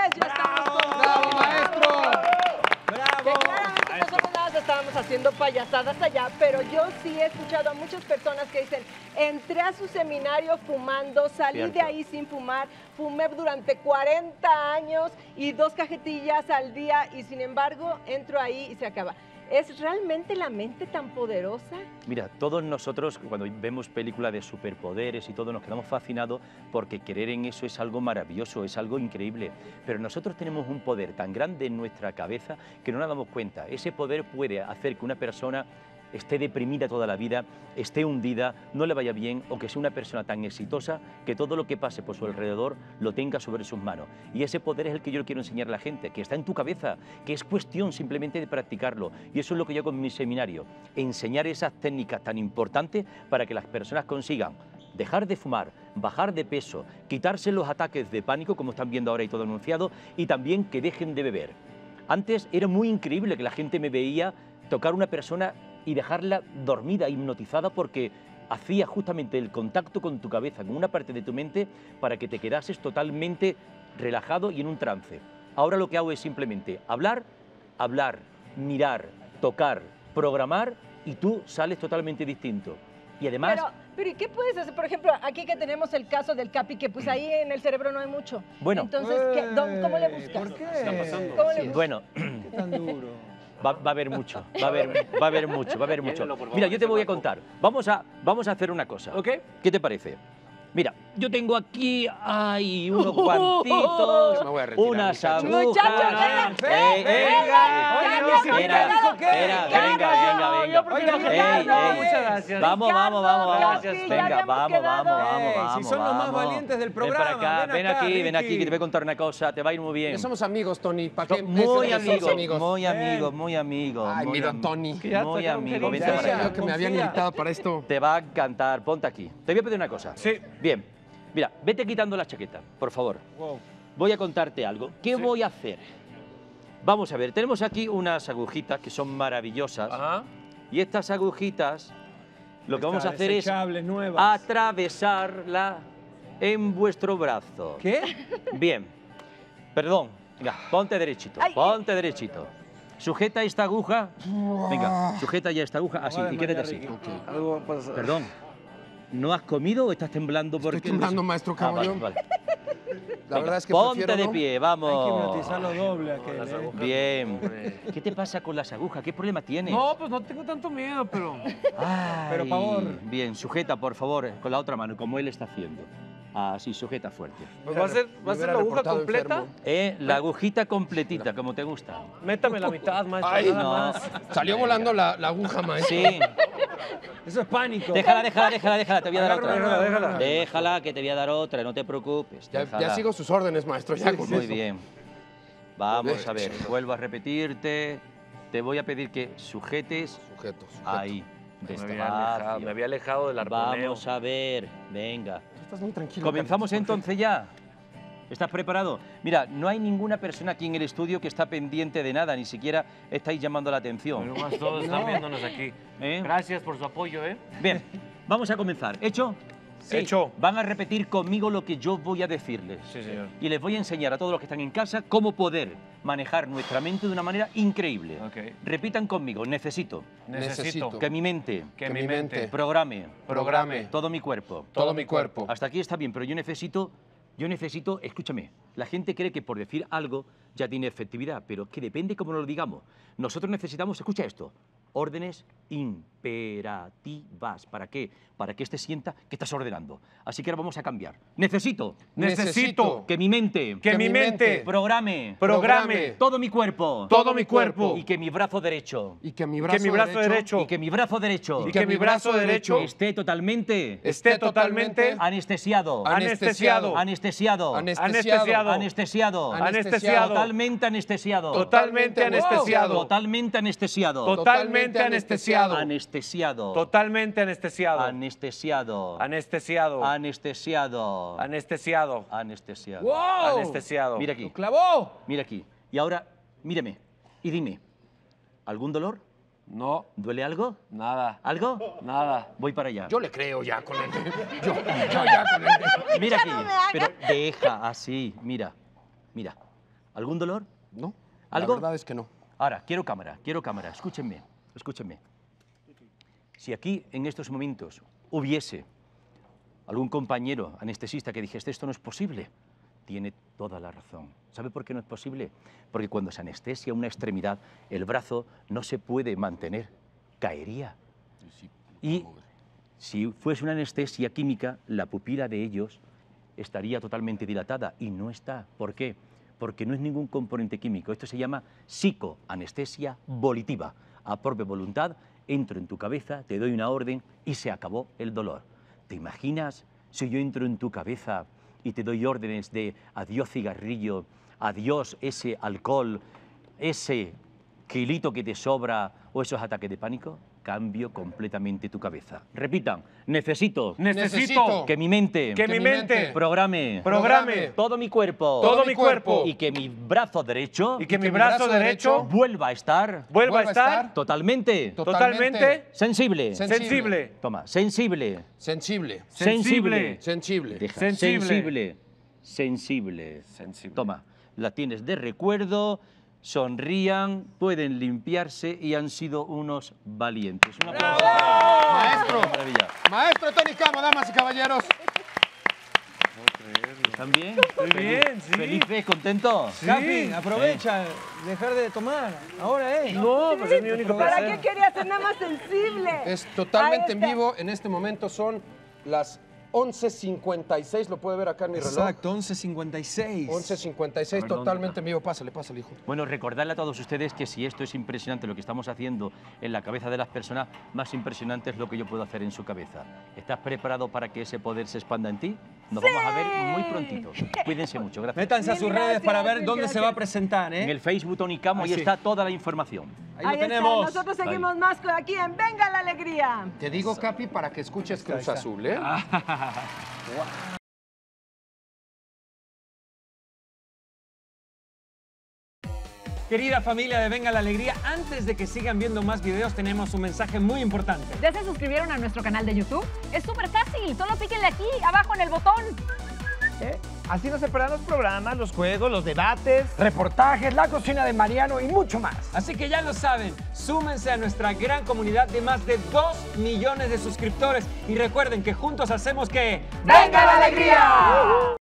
ya estamos con ¡Bravo, Tony. maestro! Que claramente nosotros nada más estábamos haciendo payasadas allá, pero yo sí he escuchado a muchas personas que dicen, entré a su seminario fumando, salí Cierto. de ahí sin fumar, fumé durante 40 años y 2 cajetillas al día y sin embargo entro ahí y se acaba. ¿Es realmente la mente tan poderosa? Mira, todos nosotros cuando vemos películas de superpoderes y todo nos quedamos fascinados porque creer en eso es algo maravilloso, es algo increíble. Pero nosotros tenemos un poder tan grande en nuestra cabeza que no nos damos cuenta. Ese poder puede hacer que una persona esté deprimida toda la vida, esté hundida, no le vaya bien o que sea una persona tan exitosa que todo lo que pase por su alrededor lo tenga sobre sus manos. Y ese poder es el que yo le quiero enseñar a la gente, que está en tu cabeza, que es cuestión simplemente de practicarlo. Y eso es lo que yo hago en mi seminario, enseñar esas técnicas tan importantes para que las personas consigan dejar de fumar, bajar de peso, quitarse los ataques de pánico, como están viendo ahora y todo anunciado, y también que dejen de beber. Antes era muy increíble que la gente me veía tocar a una persona y dejarla dormida, hipnotizada, porque hacía justamente el contacto con tu cabeza, con una parte de tu mente, para que te quedases totalmente relajado y en un trance. Ahora lo que hago es simplemente hablar, mirar, tocar, programar y tú sales totalmente distinto. Y además... Pero ¿y qué puedes hacer? Por ejemplo, aquí que tenemos el caso del Capi, que pues ahí en el cerebro no hay mucho. Bueno. Entonces, ¿cómo le buscas? ¿Por qué? ¿Cómo le buscas? Bueno, ¿Qué tan duro? va a haber mucho, va a haber mucho. Mira, yo te voy a contar. Vamos a hacer una cosa. ¿Ok? ¿Qué te parece? Mira, yo tengo aquí unos guantitos, Yo me voy a retirar, unas muchachos. agujas. Muchachos, Venga. Muchas gracias. Vamos. Gracias. Vamos. Si son los más valientes del programa, Ven ven acá, aquí, ven aquí, Ricky. que te voy a contar una cosa, te va a ir muy bien. Ya somos amigos, Tony. ¿Para qué? Muy Somos amigos, muy amigos. Ay, mira, Tony. Muy amigo, vente Ya para sabía acá. que me habían invitado para esto. Te va a encantar, ponte aquí. Te voy a pedir una cosa. Sí. Bien, mira, vete quitando la chaqueta, por favor. Wow. Voy a contarte algo. ¿Qué voy a hacer? Vamos a ver, tenemos aquí unas agujitas que son maravillosas. Ajá. Y estas agujitas, lo que vamos a hacer es Desechables, nuevas. atravesarla en vuestro brazo. ¿Qué? Bien, perdón. Venga, ponte derechito, Ay. ponte derechito. Sujeta esta aguja. Venga, sujeta ya esta aguja. Así, y quédate así. Algo pasa. Perdón. ¿No has comido o estás temblando? Estoy porque temblando, maestro Caballo. vale. La verdad es que Ponte prefiero de no. pie, vamos. doble aquel, ¿eh? Bien. ¿Qué te pasa con las agujas? ¿Qué problema tienes? No, pues no tengo tanto miedo, pero... Ay, Pero, favor. Bien, sujeta, por favor, con la otra mano, como él está haciendo. Así, sujeta fuerte. Pues va a ser Me hubiera la aguja reportado completa. enfermo. La agujita completita, como te gusta. Métame la mitad, maestro, Ay, nada no. más. Salió volando la aguja, maestro. Sí. Eso es pánico. Déjala, te voy a dar otra. Déjala. Déjala, que te voy a dar otra, no te preocupes. Ya déjala. sigo sus órdenes, maestro. Ya con Muy eso. bien. Vamos a ver, vuelvo a repetirte. Te voy a pedir que sujetes Sujeto. ahí. Me había alejado del arponeo. Vamos a ver, venga. Tú estás muy tranquilo. ¿Comenzamos Carlitos, entonces ya? ¿Estás preparado? Mira, no hay ninguna persona aquí en el estudio que está pendiente de nada, ni siquiera estáis llamando la atención. Pero más todos están viéndonos aquí. ¿Eh? Gracias por su apoyo, ¿eh? Bien, vamos a comenzar. ¿Hecho? Sí. Hecho. Van a repetir conmigo lo que yo voy a decirles. Sí, señor. Y les voy a enseñar a todos los que están en casa cómo poder manejar nuestra mente de una manera increíble. Ok. Repitan conmigo, necesito Necesito que mi mente que mi mente programe programe todo mi cuerpo. todo mi cuerpo. Hasta aquí está bien, pero yo necesito, escúchame, la gente cree que por decir algo ya tiene efectividad, pero es que depende cómo nos lo digamos. Nosotros necesitamos, escucha esto, órdenes imperativas. ¿Para qué? Para que éste sienta que estás ordenando. Así que ahora vamos a cambiar. Necesito Necesito que mi mente que mi mente programe programe todo mi cuerpo todo mi cuerpo y que mi brazo derecho Y que mi que mi brazo derecho y que mi brazo derecho y que mi brazo derecho esté totalmente esté totalmente anestesiado, anestesiado anestesiado, Anestesiado. anestesiado, Anestesiado. totalmente anestesiado, totalmente anestesiado totalmente anestesiado, totalmente anestesiado anestesiado, totalmente anestesiado anestesiado, anestesiado anestesiado, anestesiado anestesiado. ¡Wow! anestesiado. Mira aquí, ¡Lo clavó! mira aquí. Y ahora, míreme y dime, ¿algún dolor? No, ¿Duele algo? nada, ¿Algo? nada. Voy para allá. Yo le creo ya con él. Yo ya con él. Mira aquí, no me hagas. pero deja así, mira, mira. ¿Algún dolor? No, ¿Algo? la verdad es que no. Ahora, quiero cámara, escúchenme. Si aquí, en estos momentos, hubiese algún compañero anestesista que dijese esto no es posible, tiene toda la razón. ¿Sabe por qué no es posible? Porque cuando se anestesia una extremidad, el brazo no se puede mantener, caería. Y si fuese una anestesia química, la pupila de ellos estaría totalmente dilatada y no está. ¿Por qué? Porque no es ningún componente químico. Esto se llama psicoanestesia volitiva. A propia voluntad, entro en tu cabeza, te doy una orden y se acabó el dolor. ¿Te imaginas si yo entro en tu cabeza y te doy órdenes de adiós cigarrillo, adiós ese alcohol, ese kilito que te sobra o esos ataques de pánico? Cambio completamente tu cabeza. Repitan, necesito que mi mente programe todo mi cuerpo y que mi brazo derecho vuelva a estar totalmente sensible. Toma, sensible. Deja, sensible. Toma, la tienes de recuerdo. Sonrían, pueden limpiarse y han sido unos valientes. Un aplauso. Maestro, Maravilla. maestro Tony Camo, damas y caballeros. ¿Están bien? Estoy bien, sí. ¿Felices, contentos? Sí. Capi, aprovecha, dejar de tomar. Ahora, No, pero es mi único ¿Para placer. qué quería ser nada más sensible? Es totalmente Ahí en está. vivo. En este momento son las 11:56. Lo puede ver acá en mi reloj. Exacto, 11:56. 11:56, totalmente en vivo. Pásale, hijo. Bueno, recordarle a todos ustedes que si esto es impresionante lo que estamos haciendo en la cabeza de las personas, más impresionante es lo que yo puedo hacer en su cabeza. ¿Estás preparado para que ese poder se expanda en ti? Nos vamos a ver muy prontito. Cuídense mucho, gracias. Métanse a sus redes para ver Gracias, dónde se va a presentar, En ¿eh? el Facebook Tony Camo, ahí Así. está toda la información. Ahí lo está. tenemos. Nosotros seguimos más aquí en Venga la Alegría. Te digo, Capi, para que escuches Cruz está. Azul, ¿eh? Querida familia de Venga la Alegría, antes de que sigan viendo más videos, tenemos un mensaje muy importante. ¿Ya se suscribieron a nuestro canal de YouTube? Es súper fácil, solo píquenle aquí, abajo en el botón. Así no se perderán los programas, los juegos, los debates. Reportajes, la cocina de Mariano y mucho más. Así que ya lo saben, súmense a nuestra gran comunidad de más de 2 millones de suscriptores y recuerden que juntos hacemos que... ¡Venga la Alegría!